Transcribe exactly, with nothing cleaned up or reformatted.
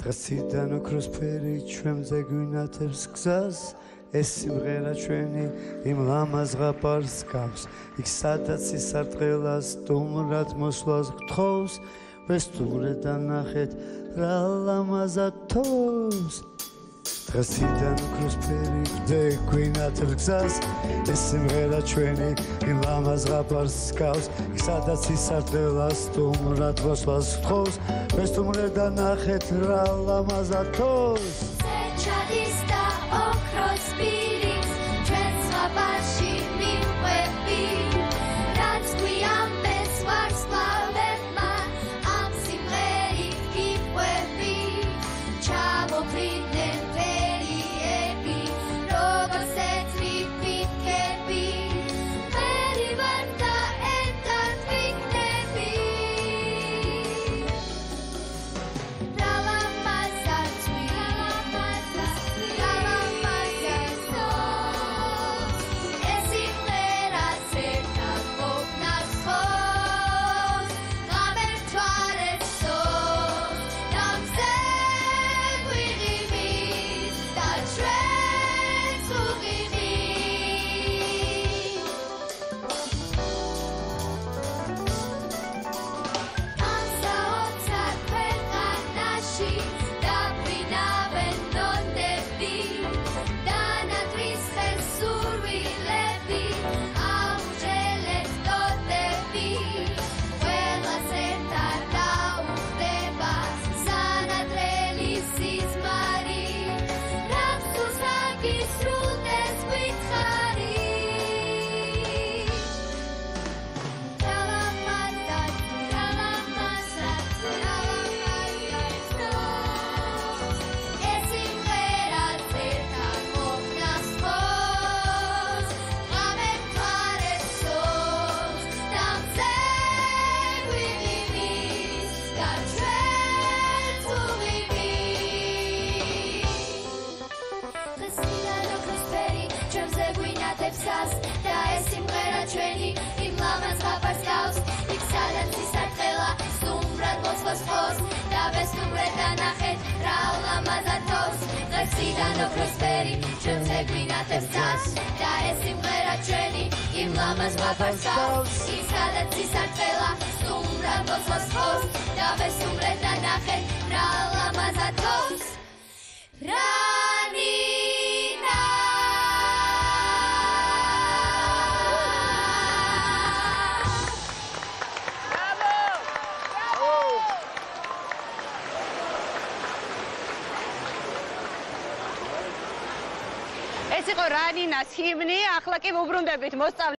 დღესიდან ოქროსფერი ჩვენზე გვინათებს გზას ეს სიმღერა ჩვენი იმ ლამაზ ზღაპარს გავს იქ სადაც ისარტყელა სტუმრად მოსვლას გთხოვს ვესტუმრე დანახეთ რა ლამაზად თოვს დღესიდან ოქროსფერი გვინათებს გზას ეს სიმღერა ჩვენი იმ ლამაზ ზღაპარს გავს იქ სადაც ისარტყელა სტუმრად მოსვლას გთხოვს ვესტუმრე დანახეთ რა ლამაზად თოვს და ეს სიმღერა ჩვენი იმ ლამაზ ზღაპარს გავს იქ სადაც ისარტყელა სტუმრად მოსვლას გთხოვს და ვესტუმრე დანახეთ რა ლამაზად თოვს დღესიდან ოქროსფერი ჩვენზე გვინათებს გზას და ეს სიმღერა ჩვენი იმ ლამაზ ზღაპარს გავს იქ სადაც ისარტყელა სტუმრად მოსვლას გთხოვს და ვესტუმრე დანახეთ რა ლამაზად თოვს ეს იყო რანინას ჰიმნი, ახლა კი ვუბრუნდებით მოსწავლე